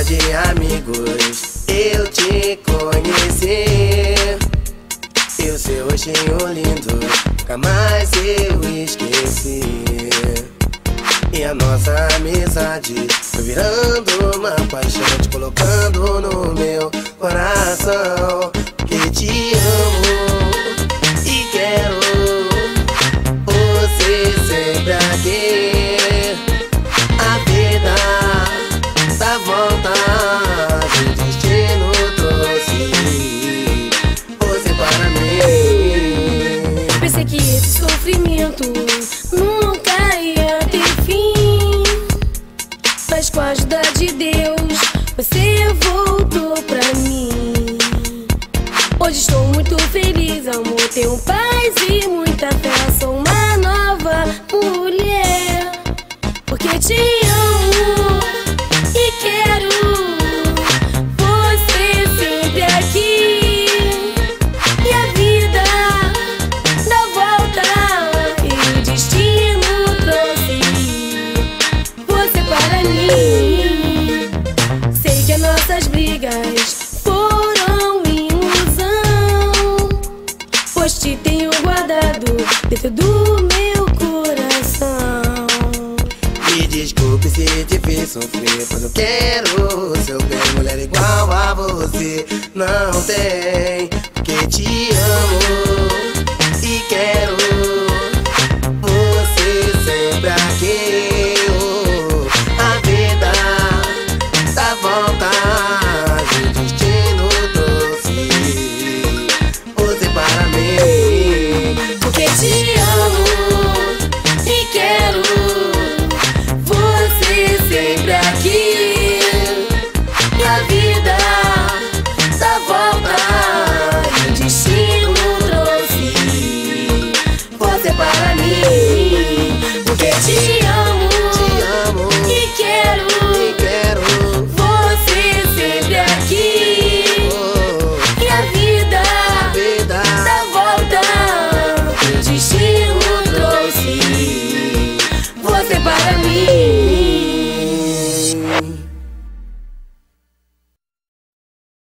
de amigos eu te conheci, e o seu rostinho lindo nunca mais eu esqueci. E a nossa amizade foi virando uma paixão, te colocando no meu coração. Que te amo e quero você sempre aqui. A vida dá vontade, o destino trouxe você para mim. Pensei que esse sofrimento nunca ia ter fim, mas com a ajuda de Deus você voltou pra mim. Hoje estou muito feliz, amor, tenho paz e muita fé. Sou uma nova mulher, porque te amo e quero você sempre aqui. E a vida dá volta e o destino trouxe você para mim. Sei que as nossas brigas foram ilusão, pois te tenho guardado dentro do meu coração. Me desculpe se te fiz sofrer, pois eu quero o seu bem. Mulher igual a você não tem, porque te amo e quero